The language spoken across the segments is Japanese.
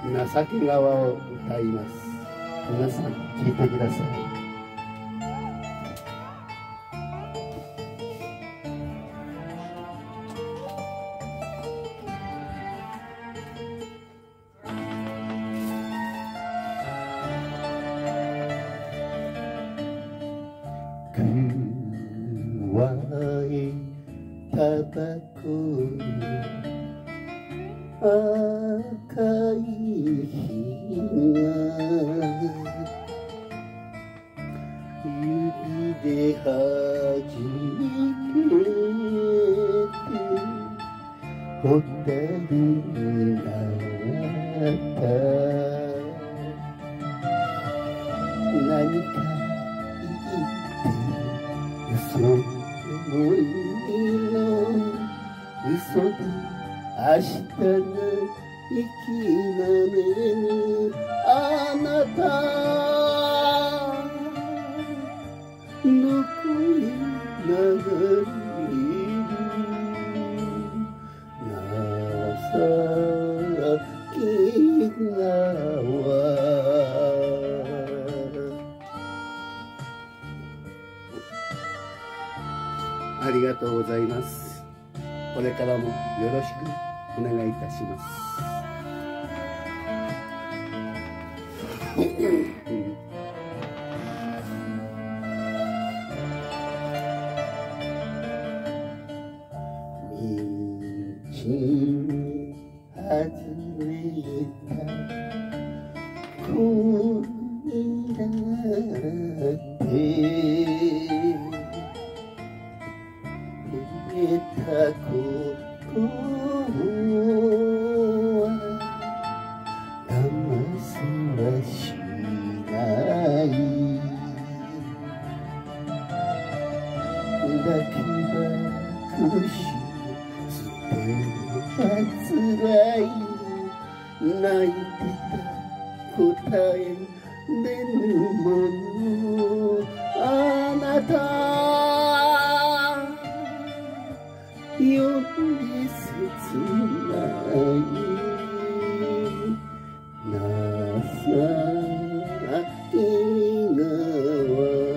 情け川を歌います。皆さん聞いてください。くわえタバコに赤い火が指で弾けてホタルになった何か嘘思いの嘘で明日の息の根にあなたどこへ流れる情け川。ありがとうございます。これからもよろしくお願いいたします。道に外れた恋だって得たことは騙せはしないだけは苦しい捨てはつらい泣いてた答え出ぬものあなたより切ない情け川。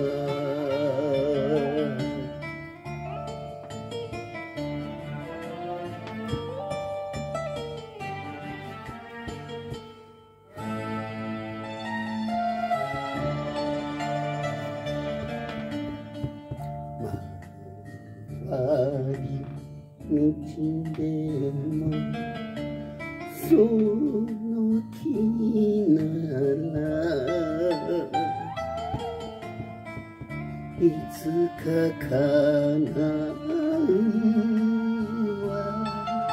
回り道でもその気ならいつか叶うは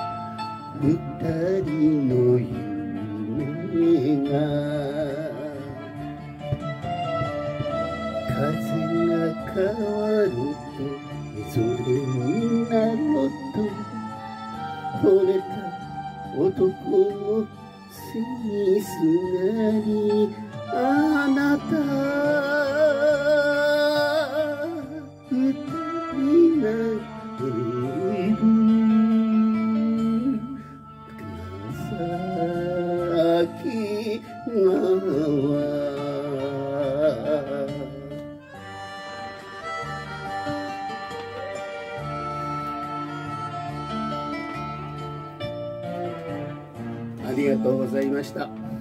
二人の夢が風が変わるとそれになろうと惚れた男の背にすがりあなた二人なれる情け川。ありがとうございました。